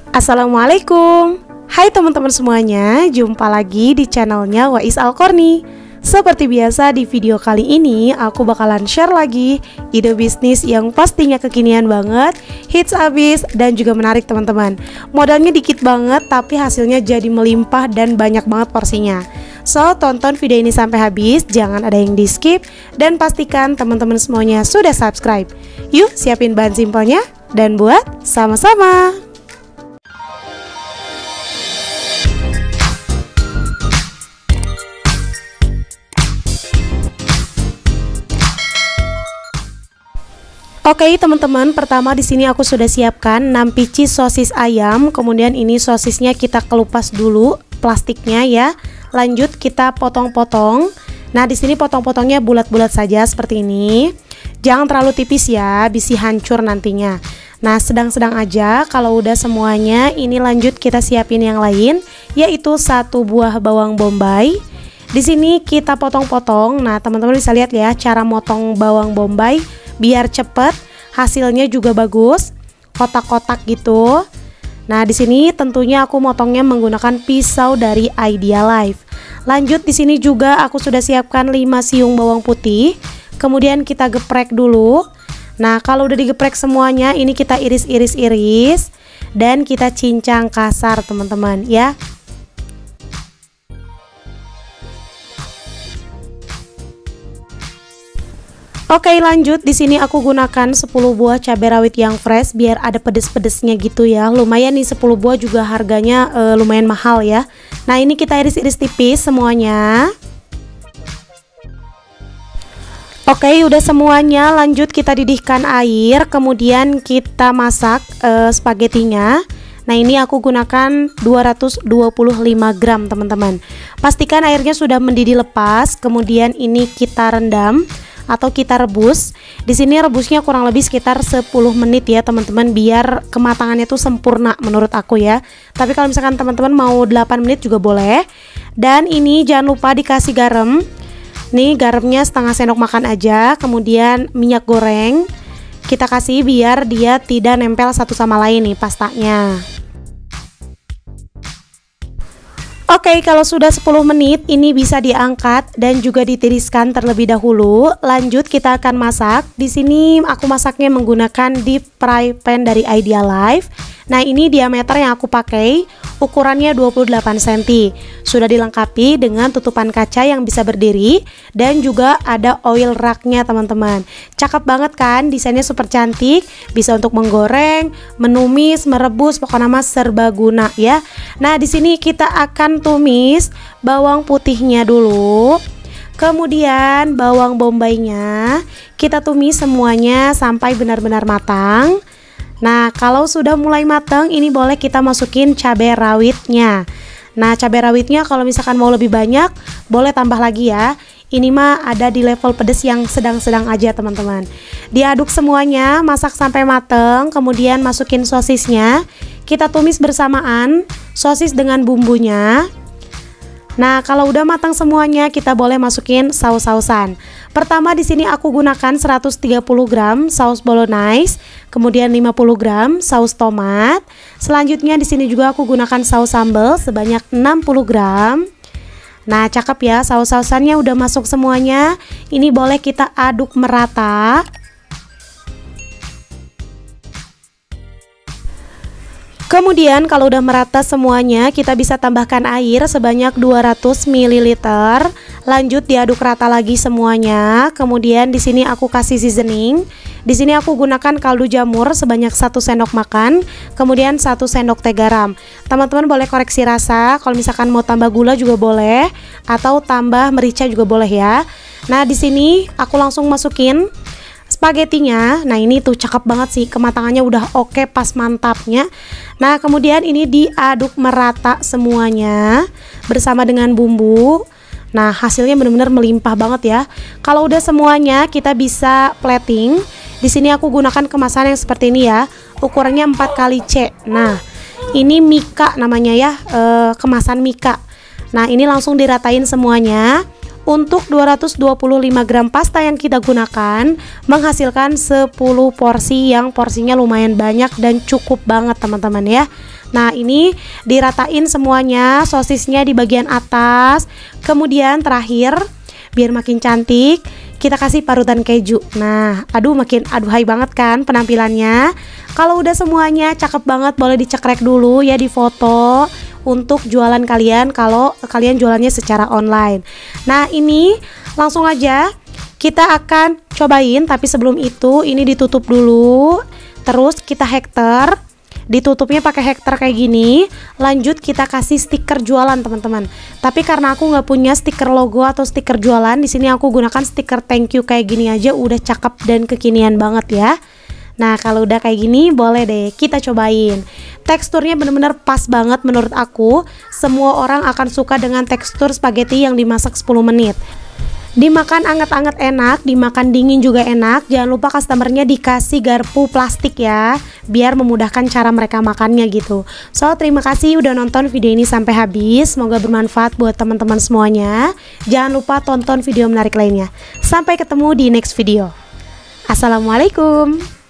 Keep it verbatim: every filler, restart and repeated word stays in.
Assalamualaikum. Hai teman-teman semuanya, jumpa lagi di channelnya Wais Alkorni. Seperti biasa di video kali ini aku bakalan share lagi ide bisnis yang pastinya kekinian banget, hits abis dan juga menarik teman-teman. Modalnya dikit banget tapi hasilnya jadi melimpah dan banyak banget porsinya. So tonton video ini sampai habis, jangan ada yang di skip, dan pastikan teman-teman semuanya sudah subscribe. Yuk siapin bahan simpelnya dan buat sama-sama. Oke teman-teman, pertama di sini aku sudah siapkan enam biji sosis ayam. Kemudian ini sosisnya kita kelupas dulu plastiknya ya. Lanjut kita potong-potong. Nah di sini potong-potongnya bulat-bulat saja seperti ini. Jangan terlalu tipis ya, bisa hancur nantinya. Nah sedang-sedang aja. Kalau udah semuanya, ini lanjut kita siapin yang lain, yaitu satu buah bawang bombay. Di sini kita potong-potong. Nah teman-teman bisa lihat ya cara motong bawang bombay biar cepet, hasilnya juga bagus, kotak-kotak gitu. Nah di sini tentunya aku motongnya menggunakan pisau dari Idea Life. Lanjut di sini juga aku sudah siapkan lima siung bawang putih. Kemudian kita geprek dulu. Nah kalau udah digeprek semuanya, ini kita iris-iris-iris dan kita cincang kasar teman-teman ya. Oke lanjut, di sini aku gunakan sepuluh buah cabai rawit yang fresh biar ada pedes-pedesnya gitu ya. Lumayan nih, sepuluh buah juga harganya e, lumayan mahal ya. Nah ini kita iris-iris tipis semuanya. Oke udah semuanya, lanjut kita didihkan air. Kemudian kita masak e, spagetinya. Nah ini aku gunakan dua ratus dua puluh lima gram teman-teman. Pastikan airnya sudah mendidih lepas. Kemudian ini kita rendam atau kita rebus. Di sini rebusnya kurang lebih sekitar sepuluh menit ya teman-teman, biar kematangannya tuh sempurna menurut aku ya. Tapi kalau misalkan teman-teman mau delapan menit juga boleh. Dan ini jangan lupa dikasih garam. Nih garamnya setengah sendok makan aja. Kemudian minyak goreng kita kasih biar dia tidak nempel satu sama lain nih pastanya. Oke, kalau sudah sepuluh menit ini bisa diangkat dan juga ditiriskan terlebih dahulu. Lanjut kita akan masak. Di sini aku masaknya menggunakan deep fry pan dari Idea Life. Nah, ini diameter yang aku pakai, ukurannya dua puluh delapan sentimeter. Sudah dilengkapi dengan tutupan kaca yang bisa berdiri dan juga ada oil racknya teman-teman. Cakep banget kan, desainnya super cantik, bisa untuk menggoreng, menumis, merebus, pokoknya mas serbaguna ya. Nah di sini kita akan tumis bawang putihnya dulu, kemudian bawang bombaynya kita tumis semuanya sampai benar-benar matang. Nah kalau sudah mulai matang, ini boleh kita masukin cabai rawitnya. Nah cabai rawitnya kalau misalkan mau lebih banyak boleh tambah lagi ya. Ini mah ada di level pedes yang sedang-sedang aja teman-teman. Diaduk semuanya, masak sampai mateng. Kemudian masukin sosisnya. Kita tumis bersamaan sosis dengan bumbunya. Nah kalau udah matang semuanya, kita boleh masukin saus-sausan. Pertama di sini aku gunakan seratus tiga puluh gram saus bolognese, kemudian lima puluh gram saus tomat. Selanjutnya di sini juga aku gunakan saus sambal sebanyak enam puluh gram. Nah cakep ya, saus-sausannya udah masuk semuanya. Ini boleh kita aduk merata. Kemudian kalau udah merata semuanya, kita bisa tambahkan air sebanyak dua ratus mililiter. Lanjut diaduk rata lagi semuanya. Kemudian di sini aku kasih seasoning. Di sini aku gunakan kaldu jamur sebanyak satu sendok makan, kemudian satu sendok teh garam. Teman-teman boleh koreksi rasa. Kalau misalkan mau tambah gula juga boleh, atau tambah merica juga boleh ya. Nah di sini aku langsung masukin spagetinya. Nah ini tuh cakep banget sih, kematangannya udah oke, pas mantapnya. Nah kemudian ini diaduk merata semuanya bersama dengan bumbu. Nah hasilnya benar-benar melimpah banget ya. Kalau udah semuanya kita bisa plating. Di sini aku gunakan kemasan yang seperti ini ya, ukurannya empat kali C. Nah ini Mika namanya ya, e, kemasan Mika. Nah ini langsung diratain semuanya. Untuk dua ratus dua puluh lima gram pasta yang kita gunakan menghasilkan sepuluh porsi yang porsinya lumayan banyak dan cukup banget teman-teman ya. Nah, ini diratain semuanya sosisnya di bagian atas. Kemudian terakhir, biar makin cantik, kita kasih parutan keju. Nah, aduh makin aduhai banget kan penampilannya. Kalau udah semuanya cakep banget, boleh dicekrek dulu ya di foto untuk jualan kalian kalau kalian jualannya secara online. Nah, ini langsung aja kita akan cobain, tapi sebelum itu ini ditutup dulu. Terus kita hektar, ditutupnya pakai hektar kayak gini. Lanjut kita kasih stiker jualan teman-teman. Tapi karena aku nggak punya stiker logo atau stiker jualan, di sini aku gunakan stiker thank you kayak gini aja, udah cakep dan kekinian banget ya. Nah, kalau udah kayak gini boleh deh kita cobain. Teksturnya bener-bener pas banget menurut aku. Semua orang akan suka dengan tekstur spaghetti yang dimasak sepuluh menit. Dimakan anget-anget enak, dimakan dingin juga enak. Jangan lupa customernya dikasih garpu plastik ya, biar memudahkan cara mereka makannya gitu. So, terima kasih udah nonton video ini sampai habis. Semoga bermanfaat buat teman-teman semuanya. Jangan lupa tonton video menarik lainnya. Sampai ketemu di next video. Assalamualaikum.